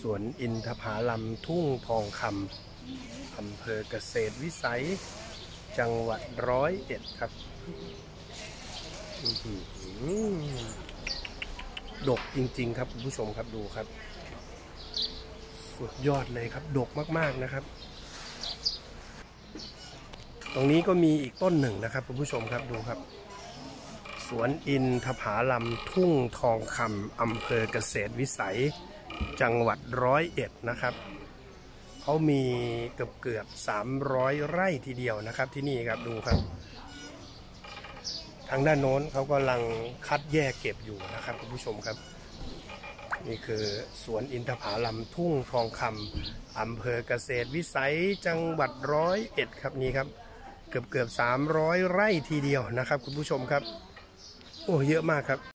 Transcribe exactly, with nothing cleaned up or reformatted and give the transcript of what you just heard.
วนอินทผลัมทุ่งทองคำอำเภอเกษตรวิสัยจังหวัดร้อยเอ็ดครับดกจริงๆครับคุณผู้ชมครับดูครับสุดยอดเลยครับดกมากๆนะครับตรงนี้ก็มีอีกต้นหนึ่งนะครับคุณผู้ชมครับดูครับสวนอินทผลัมทุ่งทองคำอำเภอเกษตรวิสัยจังหวัดร้อยเอ็ดนะครับเขามีเกือบเกือบสามร้อยไร่ทีเดียวนะครับที่นี่ครับดูครับทางด้านโน้นเขากำลังคัดแยกเก็บอยู่นะครับคุณผู้ชมครับนี่คือสวนอินทผลัมทุ่งทองคำอำเภอเกษตรวิสัยจังหวัดร้อยเอ็ดครับนี่ครับเกือบเกือบสามร้อยไร่ทีเดียวนะครับคุณผู้ชมครับโอ้เยอะมากครับ